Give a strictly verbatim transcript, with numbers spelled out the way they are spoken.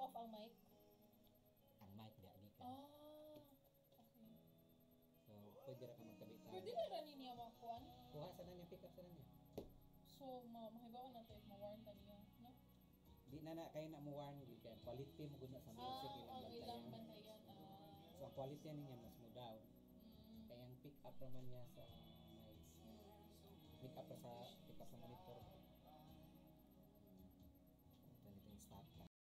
off ang mic? Ang mic di ani ka. Ah, okay. So, pwede ra ka magkabit. Pero dili ra niya makuan. Kuha sa niya, pick up sa niya. So, ma mahibawan na to if ma-warn ta niya, no? Di na na kayo na mo warn gid kay quality mo gud na sa music Ah, ilang ang ilang bantayan. bantayan. Ah, So, ang quality niya mas mo down. mm, Kaya ang pick up naman niya sa mic. Pick up ra sa pick up sa monitor.